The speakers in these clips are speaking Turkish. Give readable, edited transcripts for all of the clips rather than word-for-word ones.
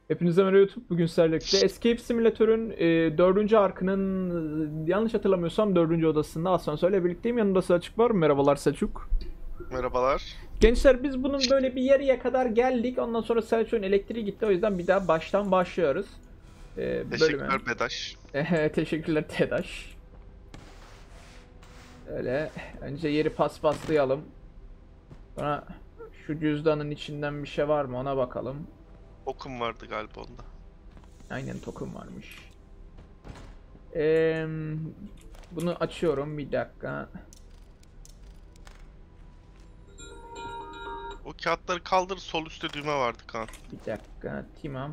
Hepinize merhaba YouTube. Bugün sizlerle birlikte Escape Simulator'ın 4. arkının yanlış hatırlamıyorsam 4. odasında asansörle birlikteyim. Yanımda Selçuk var. Merhabalar Selçuk. Merhabalar. Gençler biz bunun böyle bir yarıya kadar geldik. Ondan sonra Selçuk'un elektriği gitti. O yüzden bir daha baştan başlıyoruz. Bölüme. Teşekkürler Bedaş. Teşekkürler Tedaş. Öyle önce yeri paspaslayalım. Sonra şu cüzdanın içinden bir şey var mı ona bakalım. Okum vardı galiba onda. Aynen token varmış. Bunu açıyorum bir dakika. O kağıtları kaldır, sol üstte düğme vardı Kaan. Bir dakika. Tamam.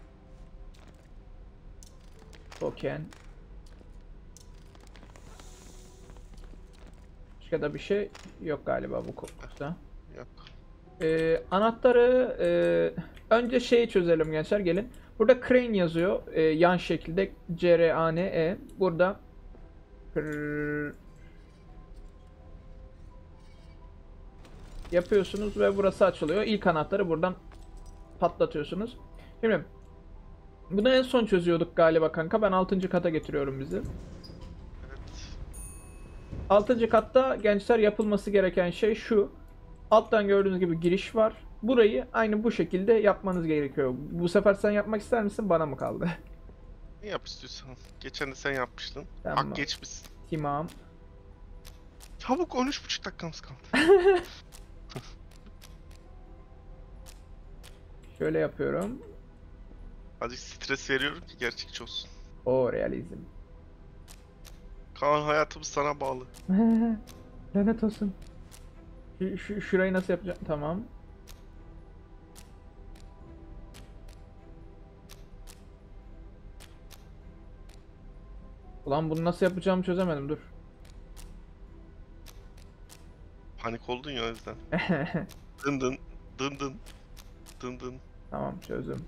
Token. Başka da bir şey yok galiba bu kodda. Yok. Anahtarı önce şeyi çözelim gençler gelin. Burada crane yazıyor. Yan şekilde CRANE. Burada yapıyorsunuz ve burası açılıyor. İlk anahtarı buradan patlatıyorsunuz. Şimdi bunu en son çözüyorduk galiba kanka. Ben 6. kata getiriyorum bizi. Evet. 6. katta gençler yapılması gereken şey şu. Alttan gördüğünüz gibi giriş var. Burayı aynı bu şekilde yapmanız gerekiyor. Bu sefer sen yapmak ister misin? Bana mı kaldı? Ne yap istiyorsan. Geçen de sen yapmıştın. Tamam. Hak geçmişsin. Tamam. Çabuk 13,5 dakikamız kaldı. Şöyle yapıyorum. Azıcık stres veriyorum ki gerçekçi olsun. O realizm. Kaan hayatımız sana bağlı. Lanet olsun. Şurayı nasıl yapacağım? Tamam. Ulan bunu nasıl yapacağımı çözemedim dur. Panik oldun ya o yüzden. Dın dın. Dın dın. Dın dın. Tamam çözdüm.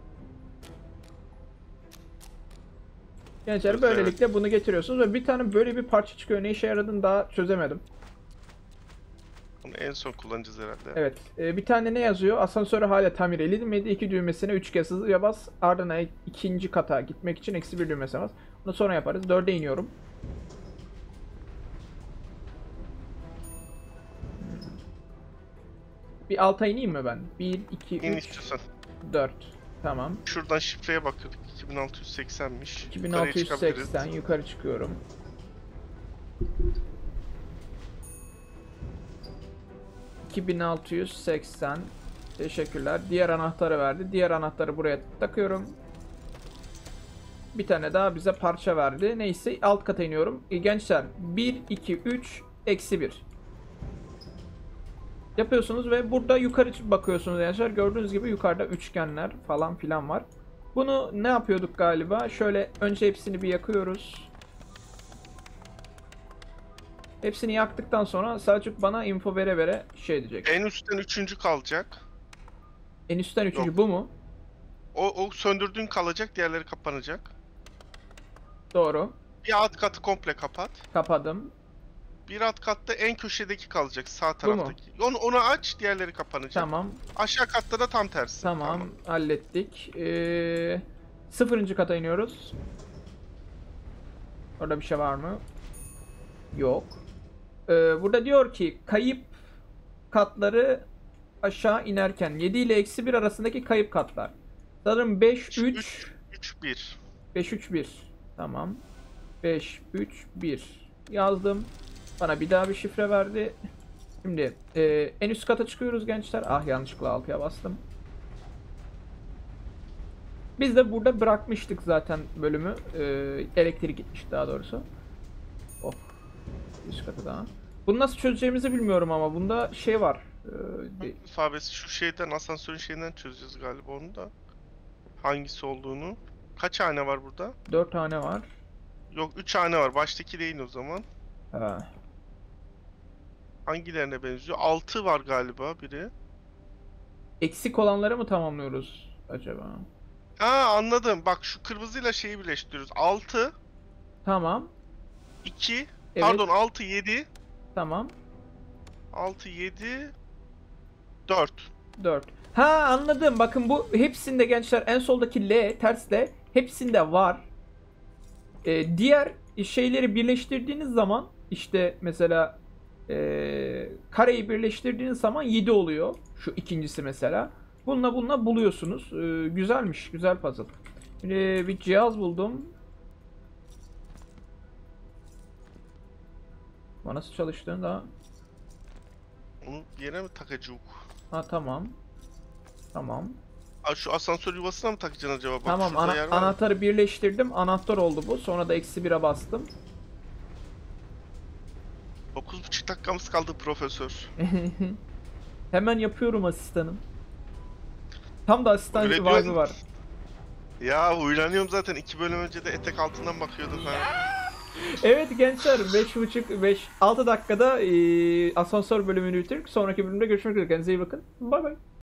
Gençler Güzel. böylelikle bunu getiriyorsunuz ve bir tane böyle bir parça çıkıyor. Ne işe yaradığını daha çözemedim. Onu en son kullanacağız herhalde. Evet. Bir tane ne yazıyor? Asansörü hala tamir edilmedi. 2 düğmesine 3 kez hızlıca bas. Ardından ikinci kata gitmek için -1 düğmesine bas. Bunu sonra yaparız. 4'e iniyorum. Bir alta ineyim mi ben? 1, 2, İn 3, istiyorsan. 4. Tamam. Şuradan şifreye bakıyorduk. 2680'miş. Yukarıya 2680 çıkabiliriz. yukarı çıkıyorum. ...2680... Teşekkürler. Diğer anahtarı verdi. Diğer anahtarı buraya takıyorum. Bir tane daha bize parça verdi. Neyse alt kata iniyorum. Gençler 1, 2, 3, -1. Yapıyorsunuz ve burada yukarı bakıyorsunuz gençler. Gördüğünüz gibi yukarıda üçgenler falan filan var. Bunu ne yapıyorduk galiba? Şöyle önce hepsini bir yakıyoruz. Hepsini yaktıktan sonra Selçuk bana info vere vere şey diyecek. En üstten 3. kalacak. En üstten üçüncü Yok. bu mu? O söndürdüğün kalacak, diğerleri kapanacak. Doğru. Bir alt katı komple kapat. Kapadım. Bir alt katta en köşedeki kalacak, sağ Bu mu? taraftaki. Onu aç, diğerleri kapanacak. Tamam. Aşağı katta da tam tersi. Tamam. Hallettik. 0. kata iniyoruz. Orada bir şey var mı? Yok. Burada diyor ki kayıp katları aşağı inerken 7 ile -1 arasındaki kayıp katlar. Sanırım 5 3 3 1. 5 3 1. Tamam. 5 3 1 yazdım. Bana bir daha bir şifre verdi. Şimdi en üst kata çıkıyoruz gençler. Ah yanlışlıkla 6'ya bastım. Biz de burada bırakmıştık zaten bölümü. Elektrik gitmiş daha doğrusu. Oh. Üst katı daha. Bunu nasıl çözeceğimizi bilmiyorum ama bunda şey var. Alfabesi şu şeyden, asansörün şeyinden çözeceğiz galiba onu da. Hangisi olduğunu. Kaç hane var burada? 4 tane var. Yok, 3 hane var. Baştaki değil o zaman. Ha. Hangilerine benziyor? 6 var galiba biri. Eksik olanları mı tamamlıyoruz acaba? Ha, anladım. Bak şu kırmızıyla şeyi birleştiriyoruz. 6 Tamam. 2 Evet. pardon 6 7 Tamam. 6 7 4. 4. Ha, anladım. Bakın bu hepsinde gençler, en soldaki L, ters L hepsinde var. Diğer şeyleri birleştirdiğiniz zaman işte mesela kareyi birleştirdiğiniz zaman 7 oluyor. Şu ikincisi mesela. Bununla buluyorsunuz. Güzelmiş. Güzel puzzle. Şimdi bir cihaz buldum. Bu nasıl çalıştığını da... Onu bir yere mi takacak? Ha, tamam. Tamam. Aa, şu asansör yuvasına mı takacaksın acaba? Bak Tamam, şurada yer var mı? anahtarı birleştirdim. Anahtar oldu bu. Sonra da -1'e bastım. 9,5 dakikamız kaldı profesör. Hemen yapıyorum asistanım. Tam da asistan Öyle vibe'ı diyorsun. var. Ya uylanıyorum zaten. 2 bölüm önce de etek altından bakıyordum ha. Evet gençler, 6 dakikada asansör bölümünü bitirdik. Sonraki bölümde görüşmek üzere. Kendinize iyi bakın. Bay bay.